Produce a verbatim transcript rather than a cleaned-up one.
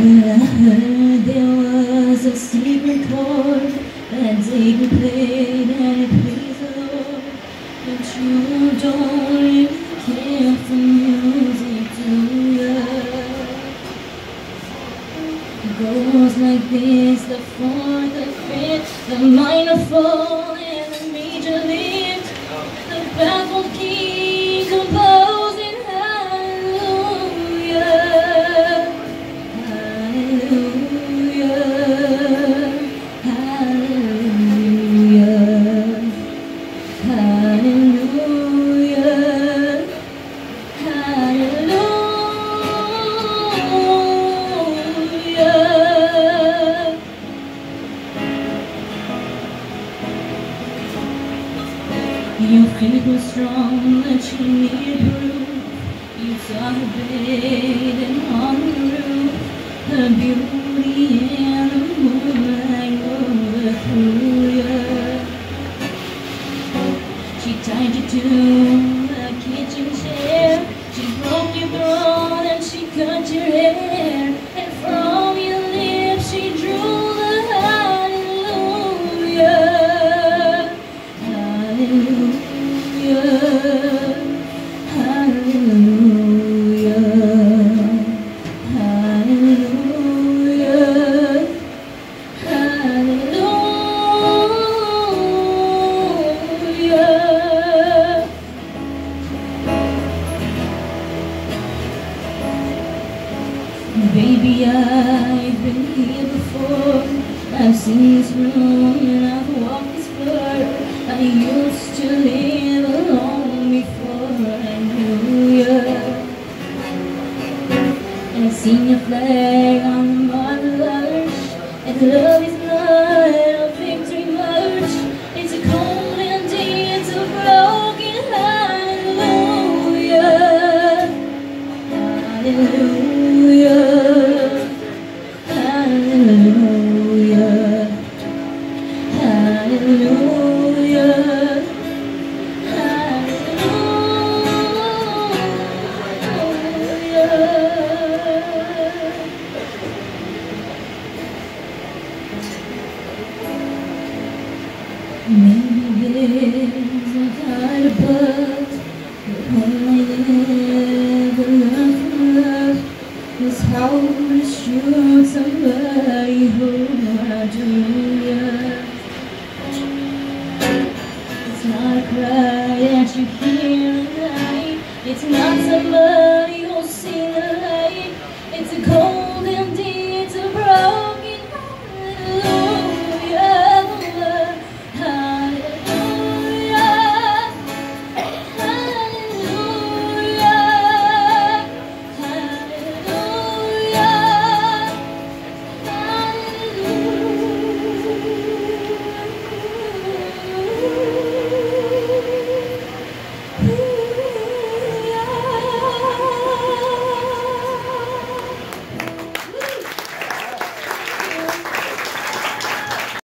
I heard there was a secret chord that David played and it pleased the Lord. But you don't really care for music, do ya? It goes like this: the fourth, the fifth, the minor fall, and the major lift. The baffled king composing hallelujah, hallelujah, hallelujah, hallelujah, hallelujah. Your faith was strong, but you needed proof. You saw her bed and on the roof, her beauty and the moonlight overthrew you. She tied you to a kitchen chair, she broke your throne and she cut your hair, and from your lips she drew the hallelujah, hallelujah. Hallelujah, hallelujah, hallelujah. Baby, I've been here before. I've seen this room and I've walked this floor. I used to live alone before I knew you, and I've seen your flag on the marble arch, and love is not a victory march. It's a cold and it's a broken hallelujah, hallelujah, hallelujah, hallelujah. Maybe there's a kind of buzz, but all I ever learned from love is how to shoot somebody who I do. It's not a cry that you hear at night. It's not somebody